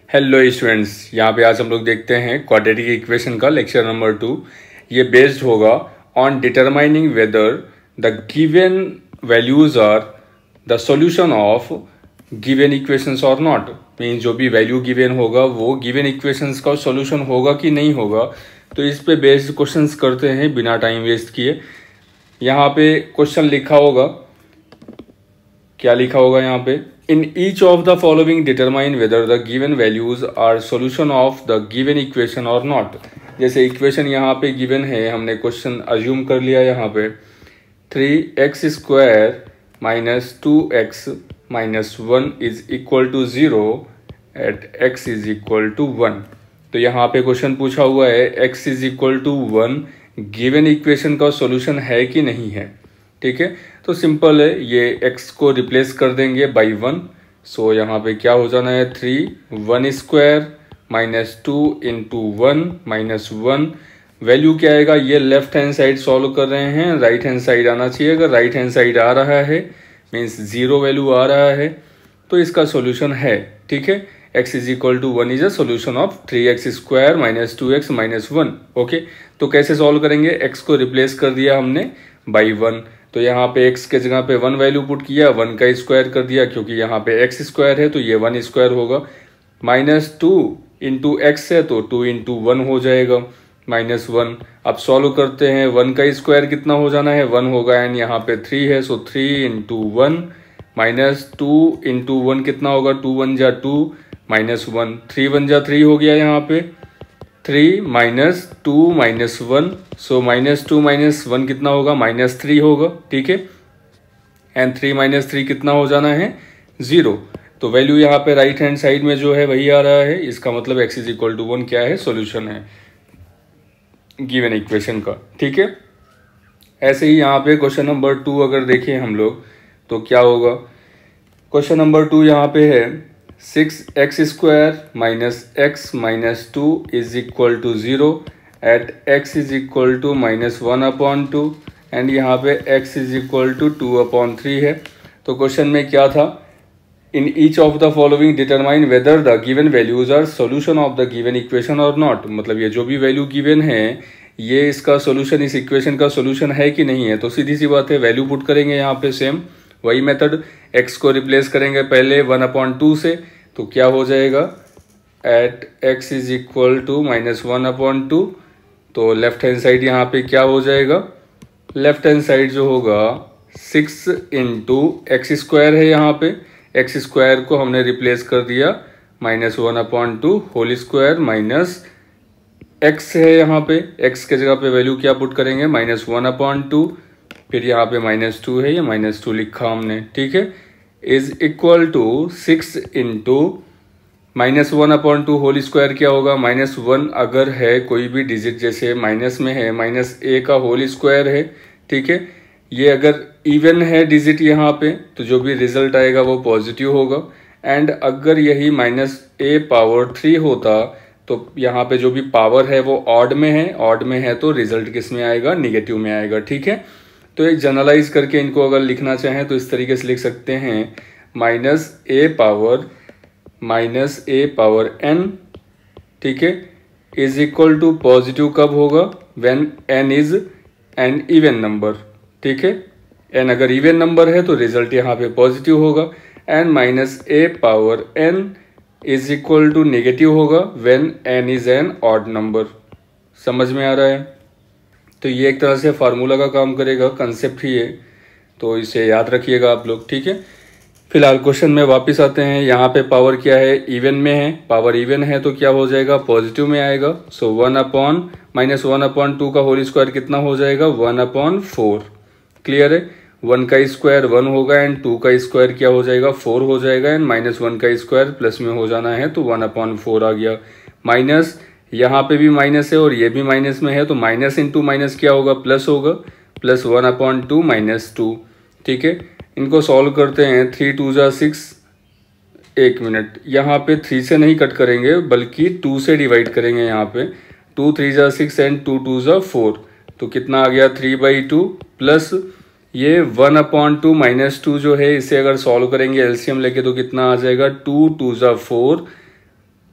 Hello students, यहाँ पे आज हम लोग देखते हैं क्वाड्रेटिक इक्वेशन का लेक्चर नंबर 2। ये बेस्ड होगा on determining whether the given values are the solution of given equations or not. Means जो भी वैल्यू गिवन होगा वो गिवन इक्वेशंस का सॉल्यूशन होगा कि नहीं होगा। तो इस पे बेस्ड क्वेश्चंस करते हैं बिना टाइम वेस्ट किए। यहाँ पे क्वेश्चन लिखा होगा, क्या लिखा होगा यहाँ पे, in each of the following determine whether the given values are solution of the given equation or not. जैसे इक्वेशन यहाँ पे गिवन है, हमने क्वेश्चन अज्यूम कर लिया यहाँ पे 3x² minus 2x minus 1 is equal to 0 at x is equal to 1। तो यहाँ पे क्वेश्चन पूछा हुआ है x is equal to 1 given equation का सॉल्यूशन है कि नहीं है। ठीक है, तो सिंपल है, ये x को रिप्लेस कर देंगे बाई 1। सो यहाँ पे क्या हो जाना है 3 1² माइनस 2 इंटू 1 माइनस 1। वैल्यू क्या आएगा, ये लेफ्ट हैंड साइड सॉल्व कर रहे हैं, राइट हैंड साइड आना चाहिए। अगर राइट हैंड साइड आ रहा है मीन्स 0 वैल्यू आ रहा है तो इसका सॉल्यूशन है। ठीक है, x is equal to 1 is a solution of 3x² minus 2x minus 1। Okay, तो कैसे सॉल्व करेंगे, x को रिप्लेस कर दिया हमने बाई 1। तो यहाँ पे x के जगह पे 1 वैल्यू पुट किया, 1 का स्क्वायर कर दिया, क्योंकि यहाँ पे x² है तो ये 1² होगा। माइनस 2 इंटू एक्स है तो 2 इंटू 1 हो जाएगा माइनस 1। अब सॉल्व करते हैं, 1 का स्क्वायर कितना हो जाना है 1 होगा, एंड यहाँ पे 3 है सो 3 इंटू 1 माइनस 2 इंटू 1 कितना होगा, 2 1 जा 2 माइनस 1, 3 1 जा 3 हो गया यहाँ पे 3 minus 2 minus 1। So minus 2 minus 1 कितना होगा, माइनस 3 होगा। ठीक है, एंड 3 माइनस 3 कितना हो जाना है 0। तो वैल्यू यहाँ पे राइट हैंड साइड में जो है वही आ रहा है। इसका मतलब x इज इक्वल टू 1 क्या है, सॉल्यूशन है गिवन इक्वेशन का। ठीक है, ऐसे ही यहाँ पे क्वेश्चन नंबर 2 अगर देखें हम लोग तो क्या होगा। क्वेश्चन नंबर 2 यहाँ पे है 6x² minus x minus 2 is equal to 0 at x is equal to minus 1/2 and यहाँ पे x इज इक्वल टू 2/3 है। तो क्वेश्चन में क्या था, in each of the following determine whether the given values are solution of the given equation or not. मतलब ये जो भी वैल्यू गिवन है ये इसका सॉल्यूशन, इस इक्वेशन का सॉल्यूशन है कि नहीं है। तो सीधी सी बात है, वैल्यू पुट करेंगे यहाँ पे सेम वही मेथड, x को रिप्लेस करेंगे पहले 1/2 से, तो क्या हो जाएगा at x is equal to minus 1/2। तो लेफ्ट हैंड साइड यहाँ पे क्या हो जाएगा, लेफ्ट हैंड साइड जो होगा 6 इंटू x² है, यहाँ पे x² को हमने रिप्लेस कर दिया minus 1/2 whole square minus x है, यहाँ पे x के जगह पे वैल्यू क्या पुट करेंगे माइनस 1/2, फिर यहाँ पे माइनस 2 है, ये माइनस 2 लिखा हमने। ठीक है, is equal to 6 into minus 1/2 whole square क्या होगा, माइनस 1 अगर है कोई भी डिजिट, जैसे माइनस में है माइनस a का होल स्क्वायर है। ठीक है, ये अगर इवन है डिजिट यहाँ पे तो जो भी रिजल्ट आएगा वो पॉजिटिव होगा, एंड अगर यही माइनस a⁻³ होता तो यहाँ पे जो भी पावर है वो ऑड में है, ऑड में है तो रिजल्ट किस में आएगा, निगेटिव में आएगा। ठीक है, तो एक जनरलाइज करके इनको अगर लिखना चाहें तो इस तरीके से लिख सकते हैं माइनस a⁻n। ठीक है, इज इक्वल टू पॉजिटिव कब होगा, when n is an even number. ठीक है, n अगर इवन नंबर है तो रिजल्ट यहाँ पे पॉजिटिव होगा, and minus a⁻n is equal to negative होगा when n is an odd number. समझ में आ रहा है, तो ये एक तरह से फार्मूला का काम करेगा, कंसेप्ट ही है, तो इसे याद रखिएगा आप लोग। ठीक है, फिलहाल क्वेश्चन में वापस आते हैं। यहाँ पे पावर क्या है, इवन में है, पावर इवन है तो क्या हो जाएगा, पॉजिटिव में आएगा। सो 1/-1/2 का होल स्क्वायर कितना हो जाएगा 1/4। क्लियर है, 1 का स्क्वायर 1 होगा एंड 2 का स्क्वायर क्या हो जाएगा 4 हो जाएगा, एंड माइनस 1 का स्क्वायर प्लस में हो जाना है तो 1/4 आ गया। माइनस यहाँ पे भी माइनस है और ये भी माइनस में है तो माइनस इंटू माइनस क्या होगा, प्लस होगा, प्लस 1/2 माइनस 2। ठीक है, इनको सॉल्व करते हैं, 3 2 जा 6। एक मिनट, यहाँ पे 3 से नहीं कट करेंगे बल्कि 2 से डिवाइड करेंगे। यहाँ पे 2 3 जा 6 एंड 2 2 जा 4, तो कितना आ गया 3/2 प्लस ये 1/2 माइनस 2 जो है इसे अगर सॉल्व करेंगे एलसीएम लेके तो कितना आ जाएगा 2 2 जा 4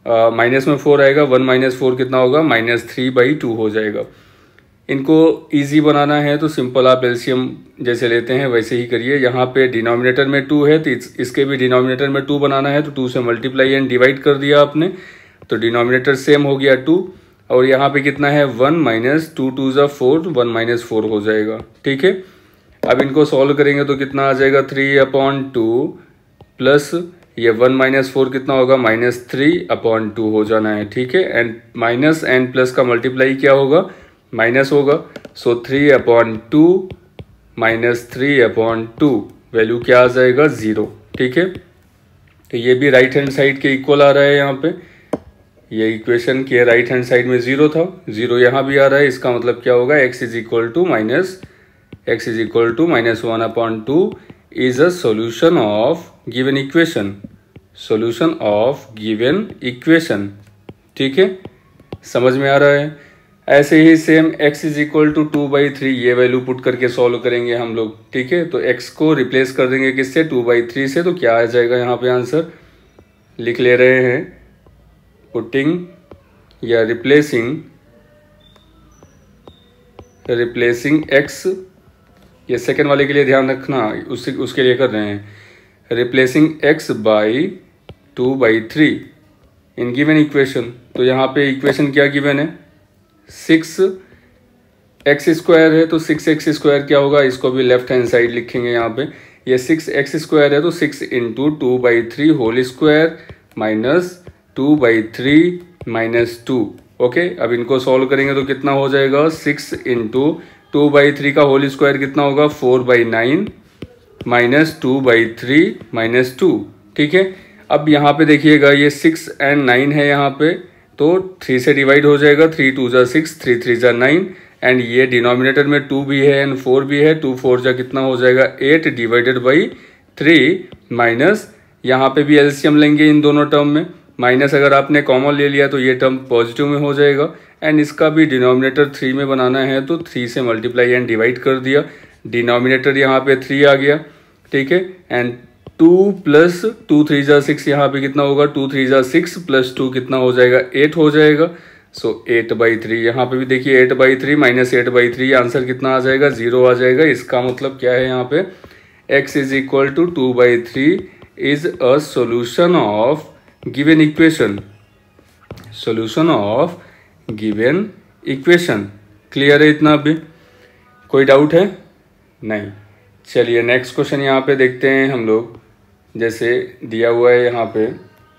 माइनस में 4 आएगा, 1 माइनस 4 कितना होगा, -3/2 हो जाएगा। इनको इजी बनाना है तो सिंपल आप एलसीएम जैसे लेते हैं वैसे ही करिए। यहाँ पे डिनोमिनेटर में 2 है तो इसके भी डिनोमिनेटर में 2 बनाना है, तो 2 से मल्टीप्लाई एंड डिवाइड कर दिया आपने, तो डिनोमिनेटर सेम हो गया 2। और यहाँ पे कितना है 1 माइनस 2 2 ज़ा 4, 1 माइनस 4 हो जाएगा। ठीक है, अब इनको सॉल्व करेंगे तो कितना आ जाएगा 3/2 प्लस ये 1 माइनस 4 कितना होगा, -3/2 हो जाना है। ठीक है, एंड माइनस एंड प्लस का मल्टीप्लाई क्या होगा, माइनस होगा। सो 3/2 माइनस 3/2 वैल्यू क्या आ जाएगा, 0। ठीक है, तो ये भी राइट हैंड साइड के इक्वल आ रहा है। यहाँ पे ये इक्वेशन के राइट हैंड साइड में 0 था, 0 यहाँ भी आ रहा है। इसका मतलब क्या होगा, x is equal to -1/2 is a solution of given equation, solution of given equation. ठीक है, समझ में आ रहा है। ऐसे ही same x is equal to 2/3 ये वैल्यू पुट करके सॉल्व करेंगे हम लोग। ठीक है, तो x को रिप्लेस कर देंगे किससे, 2/3 से, तो क्या आ जाएगा यहाँ पे आंसर लिख ले रहे हैं, पुटिंग या रिप्लेसिंग x, ये सेकेंड वाले के लिए ध्यान रखना, उसके लिए कर रहे हैं, replacing x by 2/3 in given equation. तो यहाँ पे इक्वेशन क्या गिवन है, 6x² है, तो 6x² क्या होगा, इसको भी लेफ्ट हैंड साइड लिखेंगे यहाँ पे। ये 6x² है तो 6 into 2/3 whole square minus 2/3 minus 2। Okay, अब इनको सॉल्व करेंगे तो कितना हो जाएगा, 6 इंटू 2/3 का होल स्क्वायर कितना होगा, 4/9 माइनस 2/3 माइनस 2। ठीक है, अब यहाँ पे देखिएगा ये 6 एंड 9 है यहाँ पे, तो 3 से डिवाइड हो जाएगा, 3 2 ज़ा 6, 3 3 ज़ा 9, एंड ये डिनोमिनेटर में 2 भी है एंड 4 भी है, 2 4 जा कितना हो जाएगा 8 डिवाइडेड बाई 3 माइनस, यहाँ पे भी एलसीएम लेंगे इन दोनों टर्म में, माइनस अगर आपने कॉमन ले लिया तो ये टर्म पॉजिटिव में हो जाएगा, एंड इसका भी डिनोमिनेटर 3 में बनाना है तो 3 से मल्टीप्लाई एंड डिवाइड कर दिया, डिनोमिनेटर यहाँ पे 3 आ गया। ठीक है, एंड 2 प्लस 2 3 ज़ा 6 यहाँ पे कितना होगा, 2 3 ज़ा 6 प्लस 2 कितना हो जाएगा, 8 हो जाएगा। सो 8/3 यहाँ पे भी देखिए 8/3 माइनस 8/3 आंसर कितना आ जाएगा, 0 आ जाएगा। इसका मतलब क्या है यहाँ पे, x is equal to 2/3 is a solution of given equation, solution of given equation. Clear है इतना भी, कोई डाउट है नहीं। चलिए नेक्स्ट क्वेश्चन यहाँ पे देखते हैं हम लोग, जैसे दिया हुआ है यहाँ पे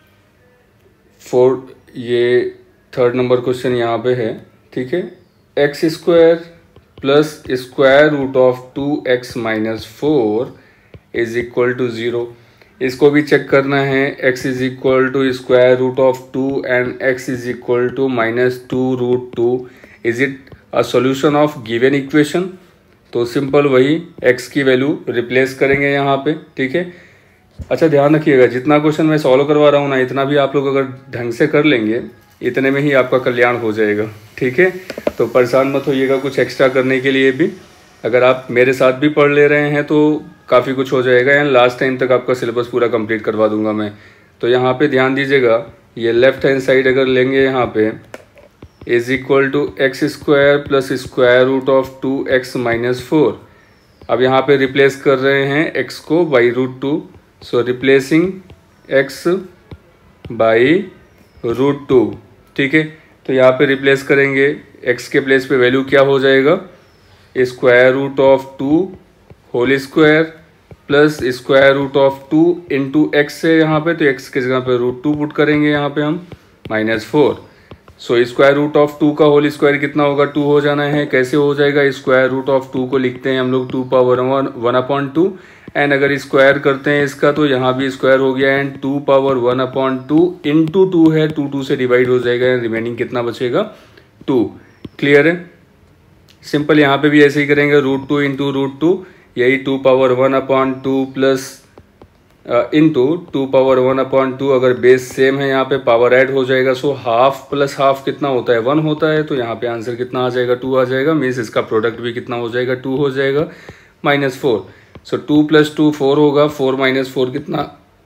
ये 3rd नंबर क्वेश्चन यहाँ पे है। ठीक है, x² plus square root of 2x minus 4 is equal to 0। इसको भी चेक करना है, x is equal to square root of 2 and x is equal to -2√2, is it a solution of given equation. तो सिंपल वही x की value replace करेंगे यहाँ पे। ठीक है, अच्छा ध्यान रखिएगा, जितना क्वेश्चन मैं सॉल्व करवा रहा हूँ ना, इतना भी आप लोग अगर ढंग से कर लेंगे, इतने में ही आपका कल्याण हो जाएगा। ठीक है, तो परेशान मत होइएगा कुछ एक्स्ट्रा करने के लिए भी, अगर आप मेरे साथ भी पढ़ ले रहे हैं तो काफ़ी कुछ हो जाएगा, एंड लास्ट टाइम तक आपका सिलेबस पूरा कंप्लीट करवा दूंगा मैं। तो यहाँ पे ध्यान दीजिएगा, ये लेफ्ट हैंड साइड अगर लेंगे यहाँ पे is equal to x² plus square root of 2x minus 4। अब यहाँ पे रिप्लेस कर रहे हैं x को by √2, so replacing x by √2। ठीक है, तो यहाँ पे रिप्लेस करेंगे, x के प्लेस पे वैल्यू क्या हो जाएगा, square root of 2 whole square plus square root of 2 into x है यहाँ पे, तो x के जगह पे √2 पुट करेंगे यहाँ पे हम -4। सो स्क्वायर रूट ऑफ 2 का होल स्क्वायर कितना होगा, 2 हो जाना है। कैसे हो जाएगा, स्क्वायर रूट ऑफ 2 को लिखते हैं हम लोग 2 पावर 1/2, एंड अगर स्क्वायर करते हैं इसका तो यहाँ भी स्क्वायर हो गया, एंड 2 पावर 1/2 इंटू 2 है, 2 से डिवाइड हो जाएगा, एंड रिमेनिंग कितना बचेगा, 2। क्लियर है, सिंपल यहाँ पे भी ऐसे ही करेंगे, √2 इंटू √2, यही 2 पावर 1/2 प्लस इंटू 2 पावर 1/2, अगर बेस सेम है यहाँ पे पावर ऐड हो जाएगा, सो हाफ प्लस हाफ कितना होता है, 1 होता है, तो यहाँ पे आंसर कितना आ जाएगा, 2 आ जाएगा। मीन्स इसका प्रोडक्ट भी कितना हो जाएगा, 2 हो जाएगा, -4। सो 2 + 2 4 होगा, 4 - 4 कितना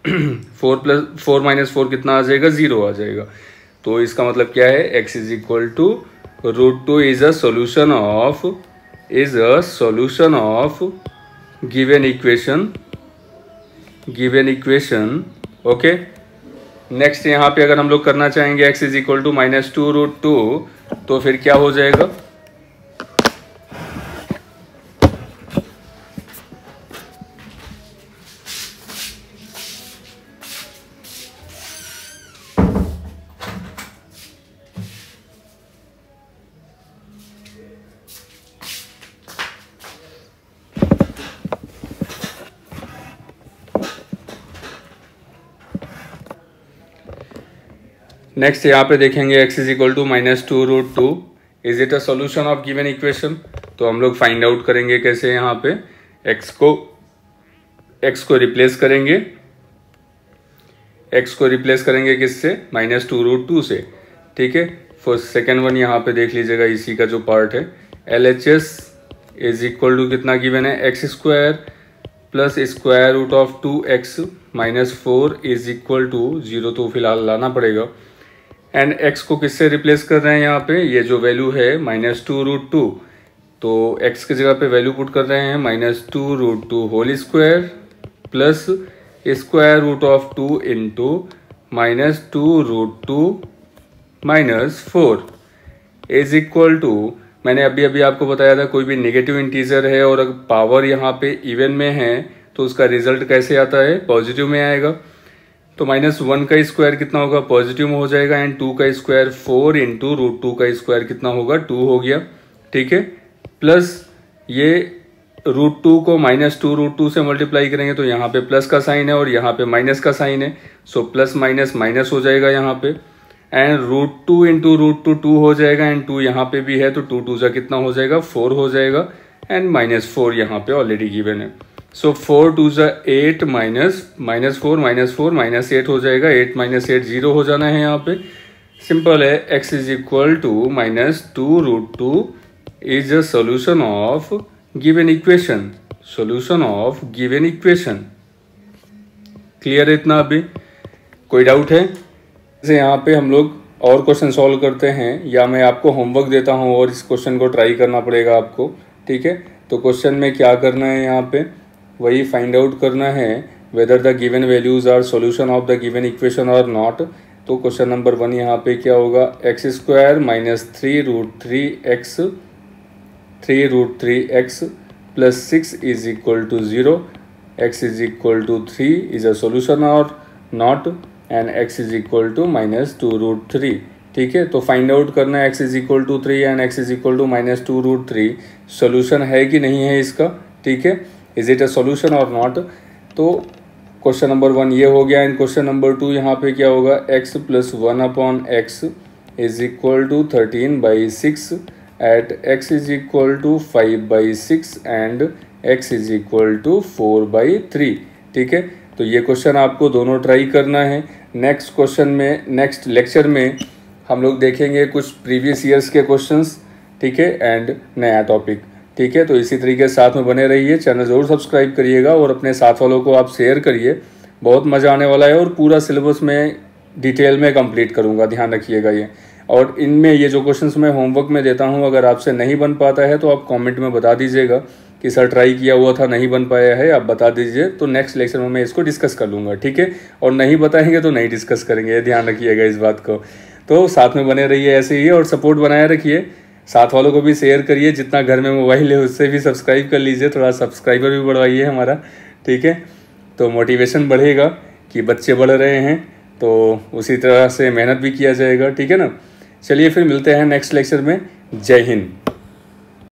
4 माइनस 4 कितना आ जाएगा, 0 आ जाएगा। तो इसका मतलब क्या है, x is equal to √2 is a solution of given equation. Okay, next यहाँ पे अगर हम लोग करना चाहेंगे x इज इक्वल टू -2 √2, तो फिर क्या हो जाएगा, नेक्स्ट यहाँ पे देखेंगे x is equal to -2 √2 is it a solution of given equation. तो हम लोग फाइंड आउट करेंगे कैसे, यहाँ पे x को रिप्लेस करेंगे किससे, -2 √2 से। ठीक है, फर्स्ट सेकेंड वन यहाँ पे देख लीजिएगा, इसी का जो पार्ट है, LHS इज इक्वल टू कितना गिवन है, x² plus square root of 2x -4 is equal to 0, तो फिलहाल लाना पड़ेगा। एंड x को किससे रिप्लेस कर रहे हैं, यहाँ पे ये जो वैल्यू है -2 √2, तो x की जगह पे वैल्यू पुट कर रहे हैं -2 √2 whole square plus square root of 2 into -2 √2 -4 is equal to, मैंने अभी आपको बताया था कोई भी नेगेटिव इंटीजर है और अगर पावर यहाँ पे इवन में है तो उसका रिजल्ट कैसे आता है, पॉजिटिव में आएगा। तो -1 का स्क्वायर कितना होगा, पॉजिटिव में हो जाएगा, एंड 2 का स्क्वायर 4 इंटू √2 का स्क्वायर कितना होगा, 2 हो गया। ठीक है, प्लस ये √2 को -2 √2 से मल्टीप्लाई करेंगे तो यहाँ पे प्लस का साइन है और यहाँ पे माइनस का साइन है, सो प्लस माइनस माइनस हो जाएगा यहाँ पे, एंड √2 इंटू √2 2 हो जाएगा, एंड 2 यहाँ पे भी है तो 2 2 कितना हो जाएगा, 4 हो जाएगा, एंड -4 यहाँ पे ऑलरेडी गिवन है। सो 4 2 8 -4 -8 हो जाएगा, 8 -8 0 हो जाना है यहाँ पे। सिंपल है, x is equal to -2 √2 is a solution of given equation. Clear है इतना, अभी कोई डाउट है? जैसे यहाँ पे हम लोग और क्वेश्चन सॉल्व करते हैं, या मैं आपको होमवर्क देता हूँ और इस क्वेश्चन को ट्राई करना पड़ेगा आपको। ठीक है, तो क्वेश्चन में क्या करना है, यहाँ पे वही फाइंड आउट करना है whether the given values are solution of the given equation or not. तो क्वेश्चन नंबर 1 यहाँ पे क्या होगा, x² -3 √3x plus 6 is equal to 0, x is equal to 3 is a solution or not, and x is equal to -2 √3। ठीक है, तो find out करना है x is equal to 3 and x is equal to -2 √3 solution है कि नहीं है इसका। ठीक है, is it a solution or not. तो क्वेश्चन नंबर 1 ये हो गया, एंड क्वेश्चन नंबर 2 यहाँ पे क्या होगा, x + 1/x is equal to 13/6 at x is equal to 5/6 and x is equal to 4/3। ठीक है, तो ये क्वेश्चन आपको दोनों ट्राई करना है। नेक्स्ट लेक्चर में हम लोग देखेंगे कुछ प्रीवियस ईयर्स के क्वेश्चंस। ठीक है, एंड नया टॉपिक। ठीक है, तो इसी तरीके से साथ में बने रहिए, चैनल ज़रूर सब्सक्राइब करिएगा और अपने साथ वालों को आप शेयर करिए, बहुत मज़ा आने वाला है और पूरा सिलेबस में डिटेल में कंप्लीट करूँगा, ध्यान रखिएगा ये। और इनमें ये जो क्वेश्चंस मैं होमवर्क में देता हूँ, अगर आपसे नहीं बन पाता है तो आप कमेंट में बता दीजिएगा कि सर ट्राई किया हुआ था, नहीं बन पाया है, आप बता दीजिए, तो नेक्स्ट लेक्चर में मैं इसको डिस्कस कर लूँगा। ठीक है, और नहीं बताएंगे तो नहीं डिस्कस करेंगे, ध्यान रखिएगा इस बात को। तो साथ में बने रहिए ऐसे ही, और सपोर्ट बनाए रखिए, साथ वालों को भी शेयर करिए, जितना घर में मोबाइल है उससे भी सब्सक्राइब कर लीजिए, थोड़ा सब्सक्राइबर भी बढ़वाइए हमारा। ठीक है, तो मोटिवेशन बढ़ेगा कि बच्चे बढ़ रहे हैं, तो उसी तरह से मेहनत भी किया जाएगा। ठीक है ना, चलिए फिर मिलते हैं नेक्स्ट लेक्चर में। जय हिंद।